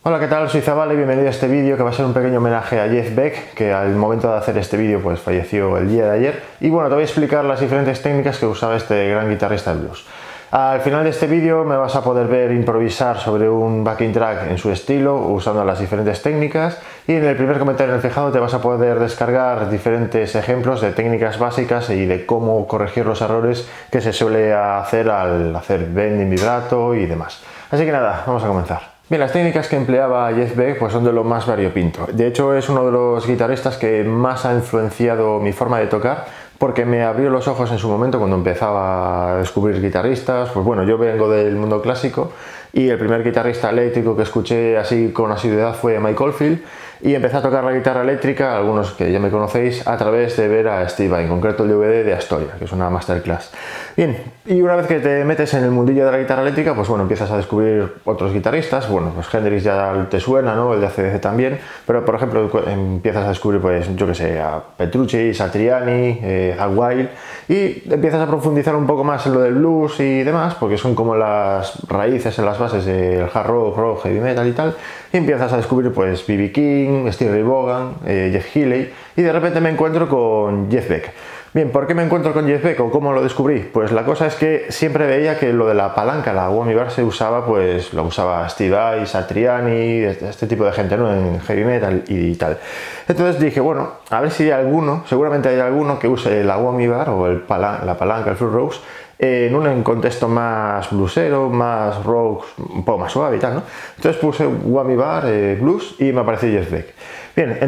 Hola, ¿qué tal? Soy Zabala y bienvenido a este vídeo que va a ser un pequeño homenaje a Jeff Beck, que al momento de hacer este vídeo pues falleció el día de ayer. Y bueno, te voy a explicar las diferentes técnicas que usaba este gran guitarrista de blues. Al final de este vídeo me vas a poder ver improvisar sobre un backing track en su estilo, usando las diferentes técnicas, y en el primer comentario en el fijado te vas a poder descargar diferentes ejemplos de técnicas básicas y de cómo corregir los errores que se suele hacer al hacer bending, vibrato y demás. Así que nada, vamos a comenzar. Bien, las técnicas que empleaba Jeff Beck pues son de lo más variopinto. De hecho, es uno de los guitarristas que más ha influenciado mi forma de tocar, porque me abrió los ojos en su momento cuando empezaba a descubrir guitarristas. Pues bueno, yo vengo del mundo clásico y el primer guitarrista eléctrico que escuché así con asiduidad fue Mike Oldfield, y empecé a tocar la guitarra eléctrica, algunos que ya me conocéis, a través de ver a Steve Vai, en concreto el DVD de Astoria, que es una masterclass. Bien, y una vez que te metes en el mundillo de la guitarra eléctrica, pues bueno, empiezas a descubrir otros guitarristas. Bueno, pues Hendrix ya te suena, ¿no? El de AC/DC también, pero por ejemplo empiezas a descubrir, pues yo que sé, a Petrucci, Satriani, a Wild, y empiezas a profundizar un poco más en lo del blues y demás, porque son como las raíces, en las bases del hard rock, heavy metal y tal, y empiezas a descubrir pues B.B. King, Stevie Ray Vaughan, Jeff Healey, y de repente me encuentro con Jeff Beck. Bien, ¿por qué me encuentro con Jeff Beck o cómo lo descubrí? Pues la cosa es que siempre veía que lo de la palanca, la whammy bar, se usaba, pues lo usaba Steve Vai, Satriani, este tipo de gente, ¿no? En heavy metal y tal. Entonces dije, bueno, a ver si hay alguno, seguramente hay alguno que use la whammy bar o la palanca, el Fruit Rose, en un contexto más bluesero, más rock, un poco más suave y tal, ¿no? Entonces puse whammy bar, blues, y me apareció Jeff Beck. Bien,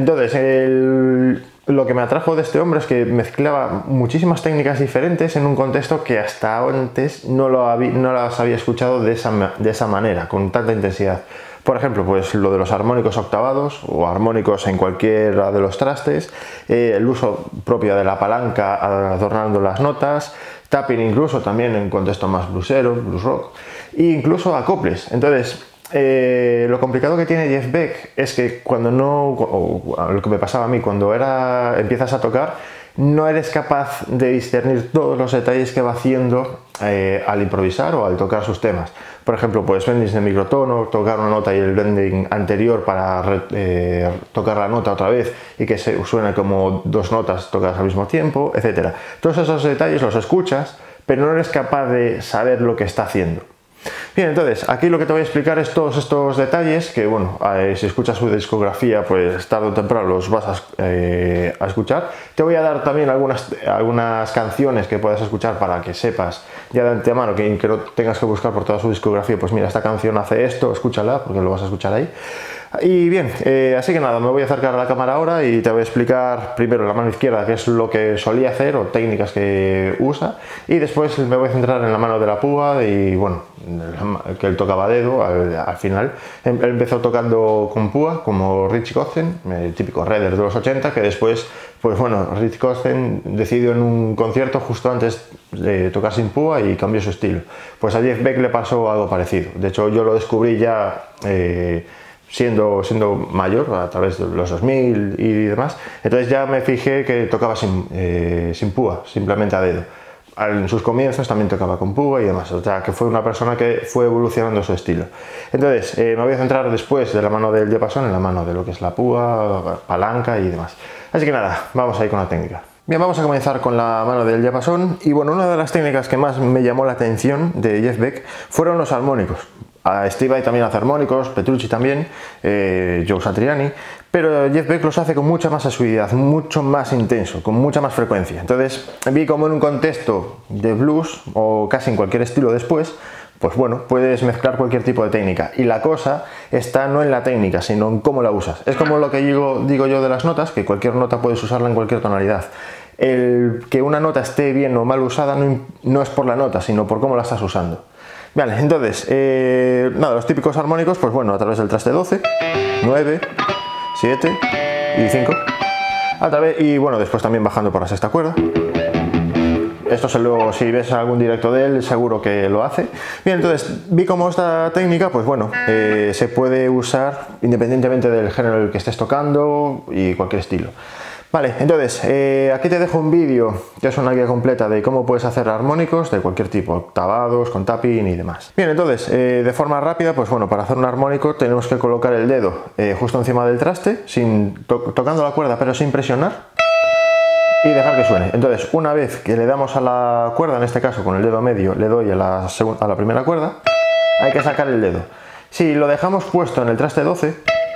entonces lo que me atrajo de este hombre es que mezclaba muchísimas técnicas diferentes en un contexto que hasta antes no las había escuchado de esa manera, con tanta intensidad. Por ejemplo, pues lo de los armónicos octavados o armónicos en cualquiera de los trastes, el uso propio de la palanca adornando las notas, tapping incluso también en contexto más bluesero, blues rock, e incluso acoples. Entonces, lo complicado que tiene Jeff Beck es que cuando lo que me pasaba a mí, cuando empiezas a tocar, no eres capaz de discernir todos los detalles que va haciendo al improvisar o al tocar sus temas. Por ejemplo, pues bendings de microtono, tocar una nota y el bending anterior para tocar la nota otra vez y que suene como dos notas tocadas al mismo tiempo, etc. Todos esos detalles los escuchas, pero no eres capaz de saber lo que está haciendo. Bien, entonces aquí lo que te voy a explicar es todos estos detalles que, bueno, si escuchas su discografía, pues tarde o temprano los vas a escuchar. Te voy a dar también algunas canciones que puedas escuchar para que sepas ya de antemano, que no tengas que buscar por toda su discografía, pues mira, esta canción hace esto, escúchala, porque lo vas a escuchar ahí. Y bien, así que nada, me voy a acercar a la cámara ahora y te voy a explicar primero la mano izquierda, que es lo que solía hacer o técnicas que usa, y después me voy a centrar en la mano de la púa y bueno, que él tocaba a dedo al final. Él empezó tocando con púa como Richie Kotzen, el típico redder de los 80, que después, pues bueno, Richie Kotzen decidió en un concierto justo antes de tocar sin púa y cambió su estilo. Pues a Jeff Beck le pasó algo parecido. De hecho, yo lo descubrí ya siendo mayor, a través de los 2000 y demás. Entonces ya me fijé que tocaba sin púa, simplemente a dedo. En sus comienzos también tocaba con púa y demás, o sea que fue una persona que fue evolucionando su estilo. Entonces me voy a centrar después de la mano del diapasón en la mano de lo que es la púa, palanca y demás. Así que nada, vamos a ir con la técnica. Bien, vamos a comenzar con la mano del diapasón, y bueno, una de las técnicas que más me llamó la atención de Jeff Beck fueron los armónicos. A Steve Vai también hace armónicos, Petrucci también, Joe Satriani, pero Jeff Beck los hace con mucha más asiduidad, mucho más intenso, con mucha más frecuencia. Entonces vi como en un contexto de blues o casi en cualquier estilo después, pues bueno, puedes mezclar cualquier tipo de técnica, y la cosa está no en la técnica, sino en cómo la usas. Es como lo que digo yo de las notas, que cualquier nota puedes usarla en cualquier tonalidad. El que una nota esté bien o mal usada no es por la nota, sino por cómo la estás usando. Vale, entonces, nada, los típicos armónicos, pues bueno, a través del traste 12, 9, 7 y 5, y bueno, después también bajando por la sexta cuerda. Esto si ves algún directo de él, seguro que lo hace. Bien, entonces vi cómo esta técnica, pues bueno, se puede usar independientemente del género en el que estés tocando y cualquier estilo. Vale, entonces, aquí te dejo un vídeo que es una guía completa de cómo puedes hacer armónicos de cualquier tipo, octavados, con tapping y demás. Bien, entonces, de forma rápida, pues bueno, para hacer un armónico tenemos que colocar el dedo justo encima del traste, tocando la cuerda pero sin presionar, y dejar que suene. Entonces, una vez que le damos a la cuerda, en este caso con el dedo medio le doy a la primera cuerda, hay que sacar el dedo. Si lo dejamos puesto en el traste 12,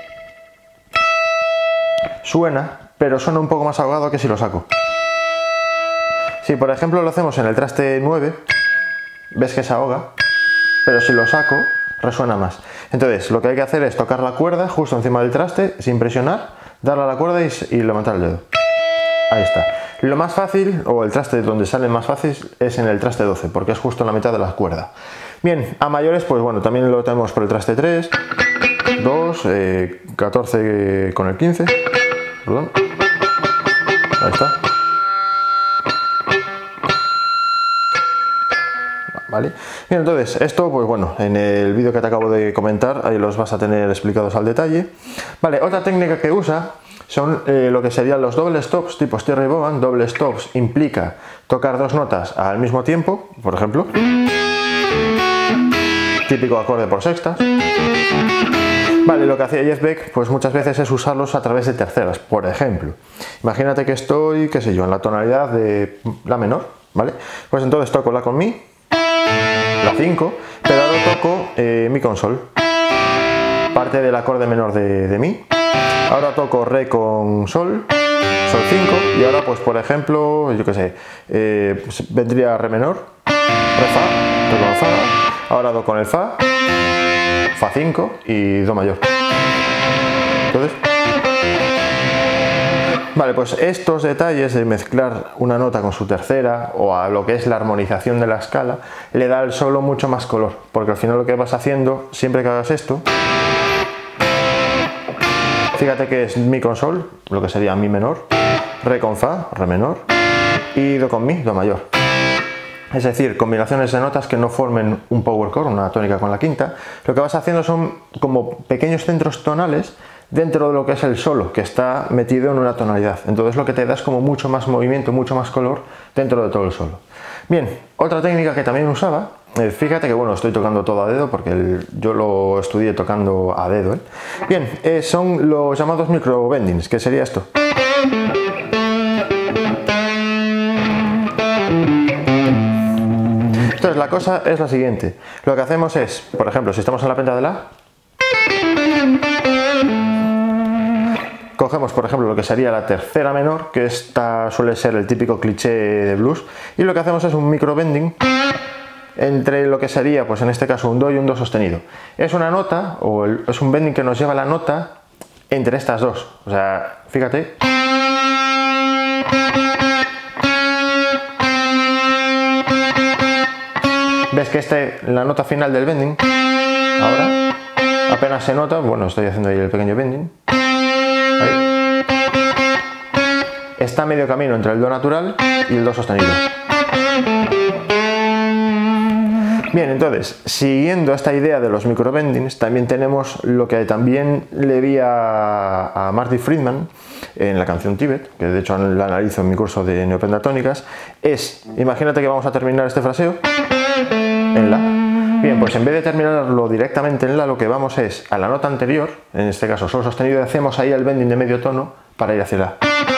suena, pero suena un poco más ahogado que si lo saco. Si por ejemplo lo hacemos en el traste 9, ves que se ahoga, pero si lo saco, resuena más. Entonces lo que hay que hacer es tocar la cuerda justo encima del traste, sin presionar, darle a la cuerda y levantar el dedo. Ahí está. Lo más fácil, o el traste donde sale más fácil, es en el traste 12, porque es justo en la mitad de la cuerda. Bien, a mayores, pues bueno, también lo tenemos por el traste 3, 2, 14 con el 15, perdón. Ahí está. Vale. Bien, entonces, esto, pues bueno, en el vídeo que te acabo de comentar, ahí los vas a tener explicados al detalle. Vale, otra técnica que usa son lo que serían los double stops tipo Steinway Bogan. Double stops implica tocar dos notas al mismo tiempo, por ejemplo, típico acorde por sextas. Vale, lo que hacía Jeff Beck pues muchas veces es usarlos a través de terceras. Por ejemplo, imagínate que estoy, qué sé yo, en la tonalidad de la menor, ¿vale? Pues entonces toco la con mi, la 5, pero ahora toco mi con sol, parte del acorde menor de mi. Ahora toco re con sol, sol 5, y ahora pues por ejemplo, yo qué sé, vendría re menor, re fa, re con fa, ahora do con el fa, fa 5 y do mayor. Entonces, vale, pues estos detalles de mezclar una nota con su tercera o a lo que es la armonización de la escala le da al solo mucho más color, porque al final lo que vas haciendo siempre que hagas esto, fíjate que es mi con sol, lo que sería mi menor, re con fa, re menor, y do con mi, do mayor. Es decir, combinaciones de notas que no formen un power chord, una tónica con la quinta. Lo que vas haciendo son como pequeños centros tonales dentro de lo que es el solo, que está metido en una tonalidad. Entonces lo que te da es como mucho más movimiento, mucho más color dentro de todo el solo. Bien, otra técnica que también usaba, fíjate que bueno, estoy tocando todo a dedo porque yo lo estudié tocando a dedo. Bien, son los llamados micro bendings, que sería esto. Entonces la cosa es la siguiente, lo que hacemos es, por ejemplo, si estamos en la penta de la, cogemos por ejemplo lo que sería la tercera menor, que esta suele ser el típico cliché de blues, y lo que hacemos es un micro bending entre lo que sería, pues en este caso un do y un do sostenido. Es una nota, o es un bending que nos lleva la nota entre estas dos, o sea, fíjate. Ves que la nota final del bending, ahora, apenas se nota, bueno, estoy haciendo ahí el pequeño bending, ahí. Está medio camino entre el do natural y el do sostenido. Bien, entonces, siguiendo esta idea de los micro bendings, también tenemos lo que también le vi a Marty Friedman en la canción Tibet, que de hecho la analizo en mi curso de neopentatónicas, es, imagínate que vamos a terminar este fraseo en la. Bien, pues en vez de terminarlo directamente en la, lo que vamos es a la nota anterior, en este caso sol sostenido, y hacemos ahí el bending de medio tono para ir hacia la.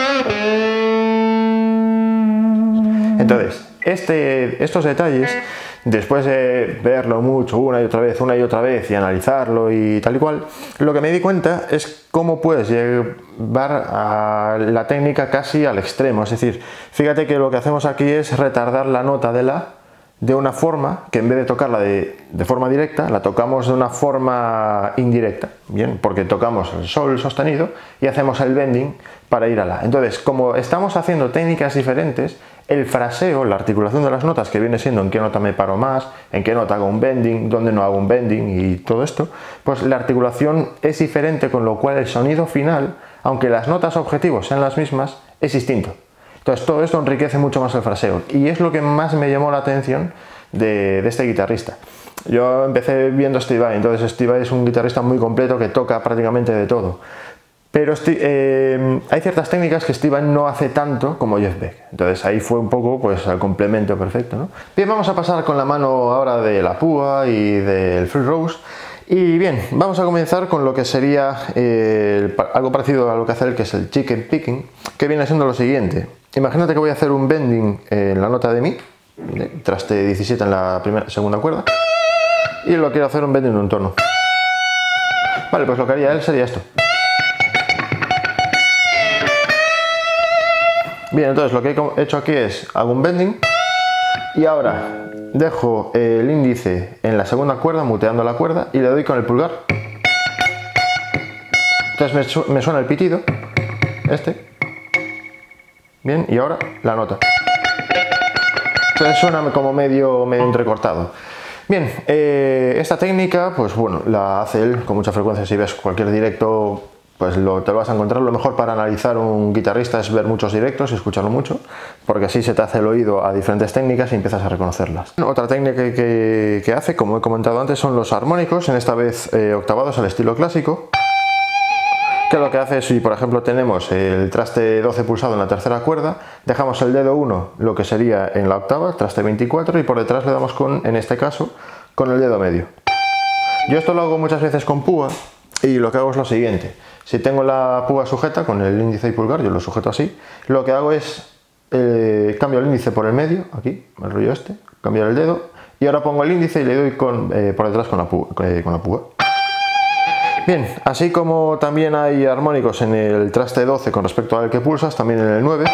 Entonces, estos detalles, después de verlo mucho una y otra vez y analizarlo y tal y cual, lo que me di cuenta es cómo puedes llevar a la técnica casi al extremo. Es decir, fíjate que lo que hacemos aquí es retardar la nota de la de una forma que en vez de tocarla de forma directa, la tocamos de una forma indirecta, bien, porque tocamos el sol sostenido y hacemos el bending para ir a la. Entonces, como estamos haciendo técnicas diferentes, el fraseo, la articulación de las notas, que viene siendo en qué nota me paro más, en qué nota hago un bending, dónde no hago un bending y todo esto, pues la articulación es diferente, con lo cual el sonido final, aunque las notas objetivos sean las mismas, es distinto. Entonces todo esto enriquece mucho más el fraseo y es lo que más me llamó la atención de este guitarrista. Yo empecé viendo Steve Vai, entonces Steve Vai es un guitarrista muy completo que toca prácticamente de todo. Pero hay ciertas técnicas que Steve Vai no hace tanto como Jeff Beck. Entonces ahí fue un poco pues el complemento perfecto, ¿no? Bien, vamos a pasar con la mano ahora de la púa y del free rows. Y bien, vamos a comenzar con lo que sería algo parecido a lo que hace él, que es el chicken picking, que viene siendo lo siguiente. Imagínate que voy a hacer un bending en la nota de mi, traste 17 en la segunda cuerda, y lo quiero hacer un bending en un tono. Vale, pues lo que haría él sería esto. Bien, entonces lo que he hecho aquí es, hago un bending y ahora dejo el índice en la segunda cuerda, muteando la cuerda, y le doy con el pulgar. Entonces me suena el pitido, bien, y ahora la nota. Entonces suena como medio entrecortado. Bien, esta técnica, pues bueno, la hace él con mucha frecuencia. Si ves cualquier directo, pues te lo vas a encontrar. Lo mejor para analizar un guitarrista es ver muchos directos y escucharlo mucho, porque así se te hace el oído a diferentes técnicas y empiezas a reconocerlas. Otra técnica que hace, como he comentado antes, son los armónicos, en esta vez octavados al estilo clásico, que lo que hace es, si por ejemplo tenemos el traste 12 pulsado en la tercera cuerda, dejamos el dedo 1, lo que sería en la octava, traste 24, y por detrás le damos en este caso, con el dedo medio. Yo esto lo hago muchas veces con púa, y lo que hago es lo siguiente. Si tengo la púa sujeta con el índice y pulgar, yo lo sujeto así, lo que hago es cambio el índice por el medio, aquí, el rollo cambio el dedo, y ahora pongo el índice y le doy por detrás con la púa. Bien, así como también hay armónicos en el traste 12 con respecto al que pulsas, también en el 9,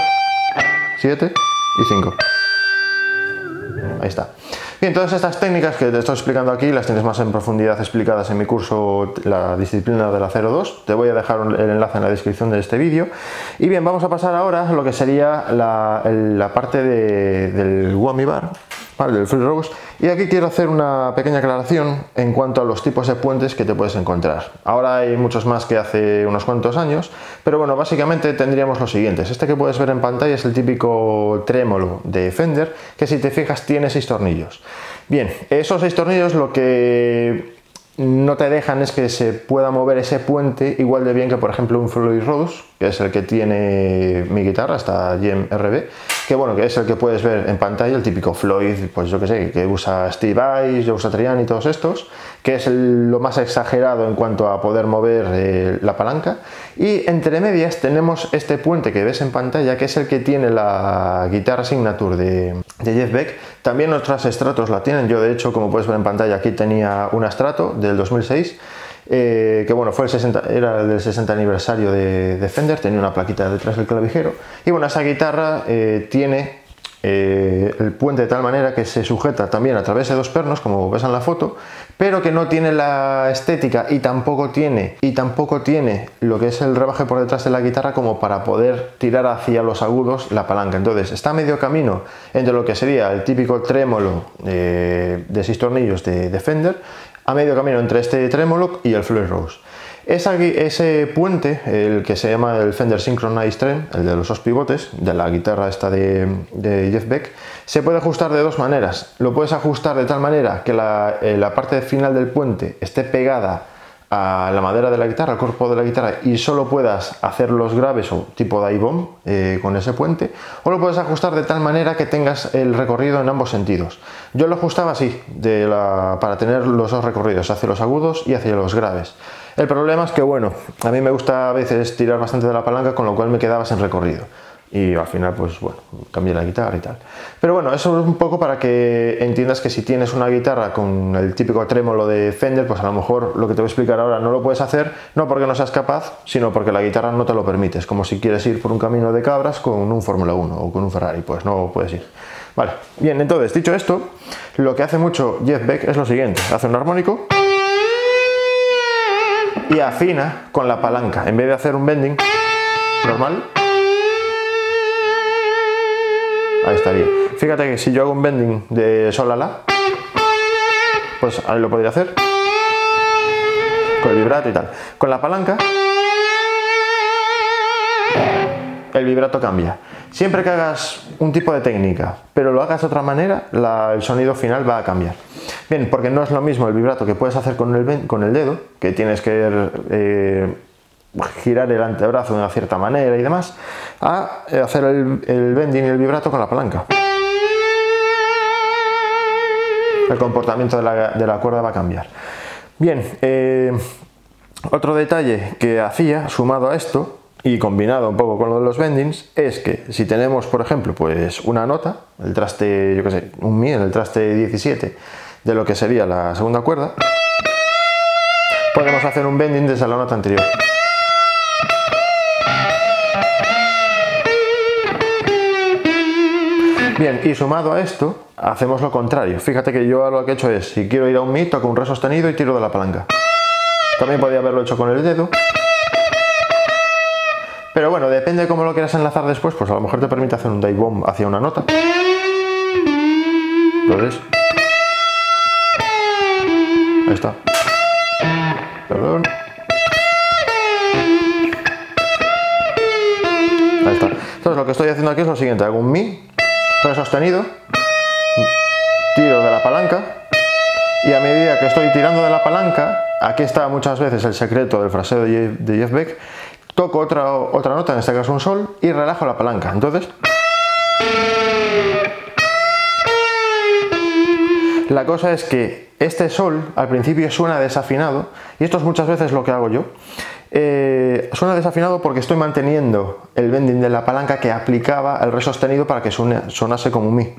7 y 5. Ahí está. Bien, todas estas técnicas que te estoy explicando aquí las tienes más en profundidad explicadas en mi curso, la disciplina de la 02. Te voy a dejar el enlace en la descripción de este vídeo. Y bien, vamos a pasar ahora a lo que sería la parte del whammy bar, ¿vale? Del free rows. Y aquí quiero hacer una pequeña aclaración en cuanto a los tipos de puentes que te puedes encontrar. Ahora hay muchos más que hace unos cuantos años, pero bueno, básicamente tendríamos los siguientes. Este que puedes ver en pantalla es el típico trémolo de Fender, que si te fijas tiene 6 tornillos. Bien, esos 6 tornillos lo que no te dejan es que se pueda mover ese puente igual de bien que por ejemplo un Floyd Rose, que es el que tiene mi guitarra, esta GM RB, que bueno, que es el que puedes ver en pantalla, el típico Floyd, pues yo que sé, que usa Steve Vai, Joe Satriani y todos estos, que es lo más exagerado en cuanto a poder mover la palanca. Y entre medias tenemos este puente que ves en pantalla, que es el que tiene la guitarra Signature de Jeff Beck. También otras Stratos la tienen. Yo de hecho, como puedes ver en pantalla, aquí tenía una Strato del 2006, que bueno, era del 60 aniversario de Fender, tenía una plaquita detrás del clavijero. Y bueno, esa guitarra tiene el puente de tal manera que se sujeta también a través de 2 pernos, como ves en la foto, pero que no tiene la estética y tampoco tiene lo que es el rebaje por detrás de la guitarra como para poder tirar hacia los agudos la palanca. Entonces está a medio camino entre lo que sería el típico trémolo de 6 tornillos de Fender, a medio camino entre este trémolo y el Floyd Rose. Ese puente, el que se llama el Fender Synchronized Trem, el de los 2 pivotes, de la guitarra esta de Jeff Beck, se puede ajustar de 2 maneras. Lo puedes ajustar de tal manera que la parte final del puente esté pegada a la madera de la guitarra, al cuerpo de la guitarra, y solo puedas hacer los graves o tipo dive bomb con ese puente, o lo puedes ajustar de tal manera que tengas el recorrido en ambos sentidos. Yo lo ajustaba así, para tener los 2 recorridos, hacia los agudos y hacia los graves. El problema es que, bueno, a mí me gusta a veces tirar bastante de la palanca, con lo cual me quedaba sin recorrido. Y al final, pues bueno, cambié la guitarra y tal. Pero bueno, eso es un poco para que entiendas que si tienes una guitarra con el típico trémolo de Fender, pues a lo mejor lo que te voy a explicar ahora no lo puedes hacer, no porque no seas capaz, sino porque la guitarra no te lo permite. Es como si quieres ir por un camino de cabras con un Fórmula 1 o con un Ferrari, pues no puedes ir. Vale, bien, entonces, dicho esto, lo que hace mucho Jeff Beck es lo siguiente: hace un armónico y afina con la palanca. En vez de hacer un bending normal, ahí estaría. Fíjate que si yo hago un bending de sol a la, pues ahí lo podría hacer con el vibrato y tal. Con la palanca el vibrato cambia. Siempre que hagas un tipo de técnica, pero lo hagas de otra manera, el sonido final va a cambiar. Bien, porque no es lo mismo el vibrato que puedes hacer con el dedo, que tienes que girar el antebrazo de una cierta manera y demás, a hacer el bending y el vibrato con la palanca. El comportamiento de la cuerda va a cambiar. Bien, otro detalle que hacía, sumado a esto y combinado un poco con lo de los bendings, es que si tenemos, por ejemplo, pues una nota, el traste, yo qué sé, un mi en el traste 17 de lo que sería la segunda cuerda, podemos hacer un bending desde la nota anterior. Bien, y sumado a esto, hacemos lo contrario. Fíjate que yo lo que he hecho es, si quiero ir a un mi, toco un re sostenido y tiro de la palanca. También podría haberlo hecho con el dedo. Pero bueno, depende de cómo lo quieras enlazar después, pues a lo mejor te permite hacer un dive bomb hacia una nota. Entonces, ahí está. Perdón. Ahí está. Entonces lo que estoy haciendo aquí es lo siguiente, hago un mi, re sostenido, tiro de la palanca y a medida que estoy tirando de la palanca, aquí está muchas veces el secreto del fraseo de Jeff Beck, toco otra nota, en este caso un sol, y relajo la palanca. Entonces, la cosa es que este sol al principio suena desafinado, y esto es muchas veces lo que hago yo. Suena desafinado porque estoy manteniendo el bending de la palanca que aplicaba el re sostenido para que sonase como un mi.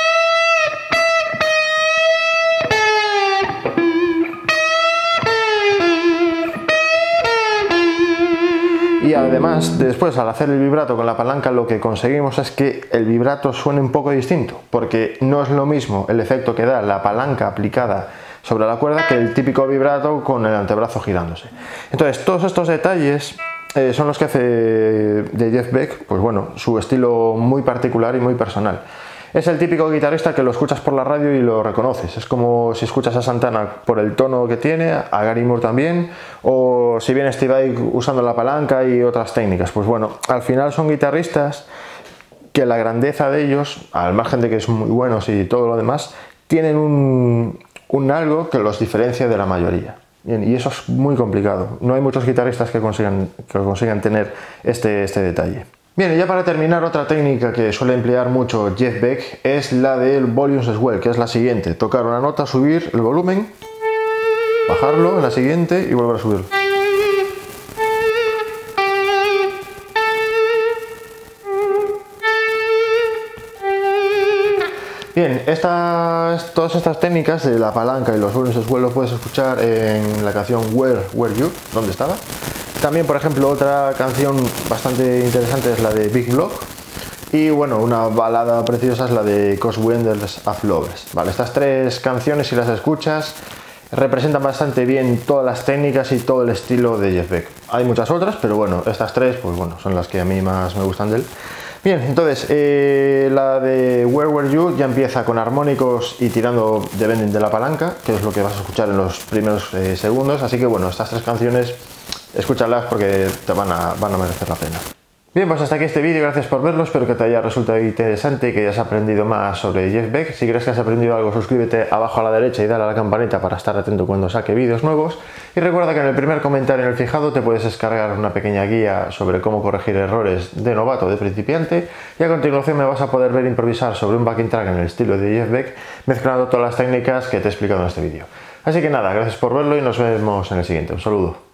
Y además, después al hacer el vibrato con la palanca, lo que conseguimos es que el vibrato suene un poco distinto, porque no es lo mismo el efecto que da la palanca aplicada sobre la cuerda que el típico vibrato con el antebrazo girándose. Entonces, todos estos detalles son los que hace de Jeff Beck, pues bueno, su estilo muy particular y muy personal. Es el típico guitarrista que lo escuchas por la radio y lo reconoces. Es como si escuchas a Santana por el tono que tiene, a Gary Moore también, o si viene Steve Vai usando la palanca y otras técnicas. Pues bueno, al final son guitarristas que la grandeza de ellos, al margen de que son muy buenos y todo lo demás, tienen un algo que los diferencia de la mayoría. Bien, y eso es muy complicado. No hay muchos guitarristas que consigan tener este detalle. Bien, y ya para terminar, otra técnica que suele emplear mucho Jeff Beck es la del volume swell, que es la siguiente: tocar una nota, subir el volumen, bajarlo en la siguiente y volver a subirlo. Bien, todas estas técnicas de la palanca y los volumes swell lo puedes escuchar en la canción Where Were You, ¿dónde estaba? También, por ejemplo, otra canción bastante interesante es la de Big Block. Y bueno, una balada preciosa es la de 'Cause Wonders of Lovers. Vale, estas tres canciones, si las escuchas, representan bastante bien todas las técnicas y todo el estilo de Jeff Beck. Hay muchas otras, pero bueno, estas tres, pues bueno, son las que a mí más me gustan de él. Bien, entonces, la de Where Were You ya empieza con armónicos y tirando de bending de la palanca, que es lo que vas a escuchar en los primeros segundos. Así que bueno, estas tres canciones, escúchalas porque te van a merecer la pena. Bien, pues hasta aquí este vídeo, gracias por verlo, espero que te haya resultado interesante y que hayas aprendido más sobre Jeff Beck. Si crees que has aprendido algo, suscríbete abajo a la derecha y dale a la campanita para estar atento cuando saque vídeos nuevos. Y recuerda que en el primer comentario en el fijado te puedes descargar una pequeña guía sobre cómo corregir errores de novato o de principiante, y a continuación me vas a poder ver improvisar sobre un backing track en el estilo de Jeff Beck, mezclando todas las técnicas que te he explicado en este vídeo. Así que nada, gracias por verlo y nos vemos en el siguiente. Un saludo.